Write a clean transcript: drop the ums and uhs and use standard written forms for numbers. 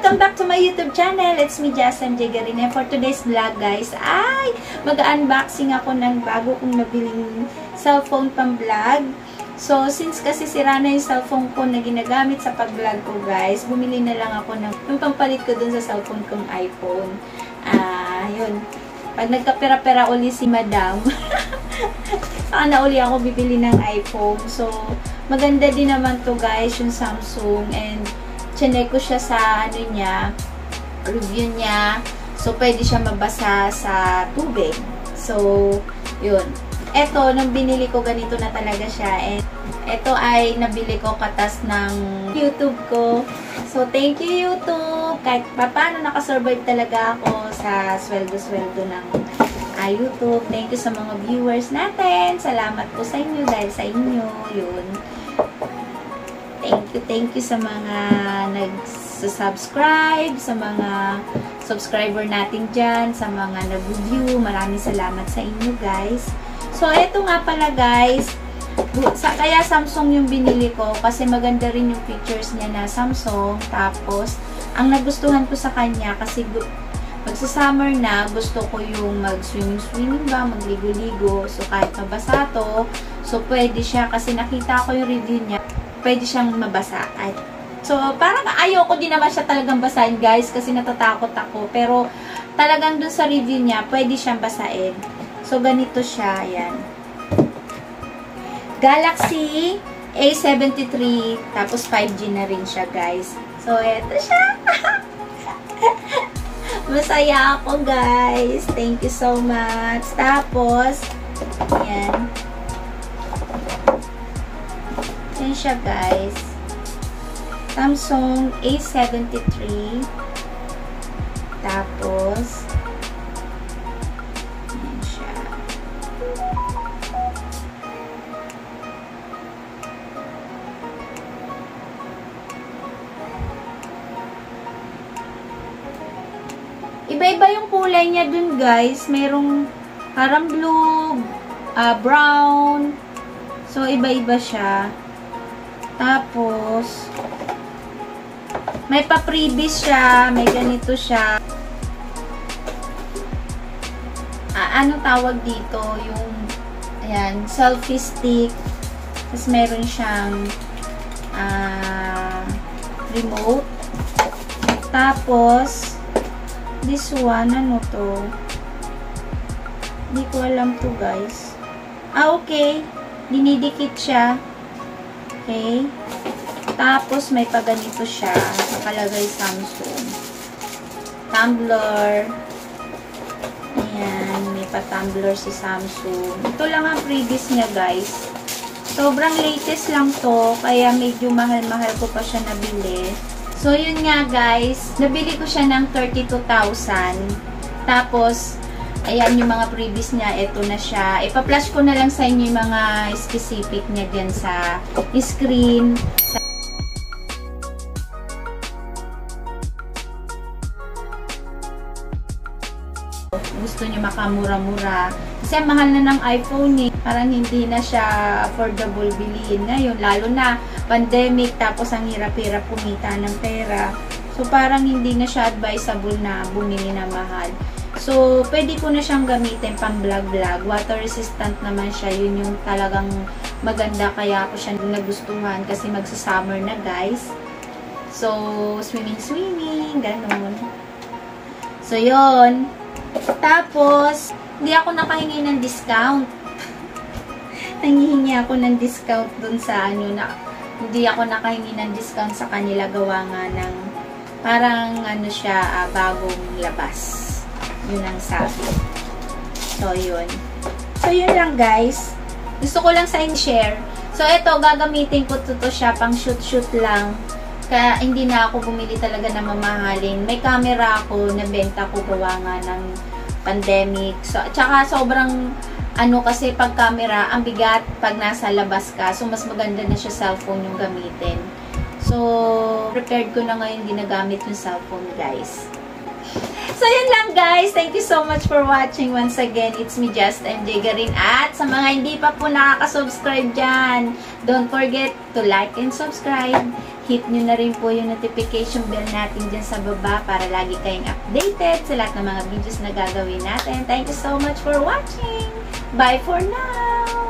Welcome back to my YouTube channel. It's me, Jess MJ Garine. For today's vlog, guys, ay mag-unboxing ako ng bago kong nabiling cellphone pang vlog. So, since kasi sira na yung cellphone ko na ginagamit sa pag-vlog ko, guys, bumili na lang ako ng yung pampalit ko dun sa cellphone kong iPhone. Yun. Pag nagkapera-pera uli si Madam, na uli ako bibili ng iPhone. So, maganda din naman to, guys, yung Samsung. And chinek ko siya sa ano niya, review niya. So, pwede siya mabasa sa tubig. So, yun. Eto, nung binili ko, ganito na talaga siya. And eto ay nabili ko katas ng YouTube ko. So, thank you, YouTube. Kahit paano nakasurvive talaga ako sa sweldo-sweldo ng YouTube. Thank you sa mga viewers natin. Salamat po sa inyo dahil sa inyo. Yun. Thank you sa mga nag-subscribe, sa mga subscriber natin dyan, sa mga nag-review. Maraming salamat sa inyo, guys. So, eto nga pala, guys. Kaya Samsung yung binili ko kasi maganda rin yung features niya na Samsung. Tapos, ang nagustuhan ko sa kanya kasi magsa-summer na, gusto ko yung mag-swimming ba, magligo-ligo. So, kahit mabasa to, so pwede siya kasi nakita ko yung review niya. Pwede siyang mabasa. So, parang ayoko din naman siya talagang basahin, guys, kasi natatakot ako. Pero, talagang dun sa review niya, pwede siyang basahin. So, ganito siya. Ayan. Galaxy A73, tapos 5G na rin siya, guys. So, eto siya. Masaya ako, guys. Thank you so much. Tapos, ayan. Yan siya, guys. Samsung A73. Tapos, yan siya. Iba-iba yung kulay niya dun, guys. Merong parang blue, brown. So, iba-iba siya. Tapos, may pa-freebies siya. May ganito siya. Ano tawag dito? Yung, ayan, selfie stick. Tapos, meron siyang remote. Tapos, this one, ano to? Hindi ko alam to, guys. Okay. Dinidikit siya. Okay. Tapos, may paganito siya. Nakalagay Samsung. Tumbler. Ayan. May pa-tumbler si Samsung. Ito lang ang previous niya, guys. Sobrang latest lang to. Kaya medyo mahal-mahal ko pa siya nabili. So, yun nga, guys. Nabili ko siya ng 32,000. Tapos, ayan yung mga previous niya. Ito na siya. Ipa-flash ko na lang sa inyo yung mga specific niya dyan sa screen. Gusto niyo makamura-mura. Kasi mahal na ng iPhone eh. Parang hindi na siya affordable bilhin. Ngayon, lalo na pandemic, tapos ang hirap-hirap kumita ng pera. So, parang hindi na siya advisable na bumili na mahal. So, pwede ko na siyang gamitin pang vlog-vlog. Water resistant naman siya. Yun yung talagang maganda. Kaya ako siya nagustuhan kasi magsa-summer na, guys. So, swimming, ganun. So, yun. Tapos, hindi ako nakahingi ng discount. Nangihingi ako ng discount dun sa ano na, hindi ako nakahingi ng discount sa kanila gawa nga ng parang ano siya, bagong labas. Yun ang sabi. So, yun. So, yun lang, guys. Gusto ko lang sa inyo share. So, ito, gagamitin ko to siya pang shoot-shoot lang. Kaya, hindi na ako bumili talaga na mamahalin. May camera ako, nabenta ko gawa nga ng pandemic. So, tsaka sobrang, ano kasi, pag camera, ang bigat pag nasa labas ka. So, mas maganda na siya cellphone yung gamitin. So, prepared ko na ngayon ginagamit yung cellphone, guys. So, yun lang, guys. Thank you so much for watching. Once again, it's me, Just MJ Garin. At sa mga hindi pa po nakaka-subscribe dyan, don't forget to like and subscribe. hit nyo na rin po yung notification bell natin dyan sa baba para lagi kayong updated sa lahat ng mga videos na gagawin natin. Thank you so much for watching! Bye for now!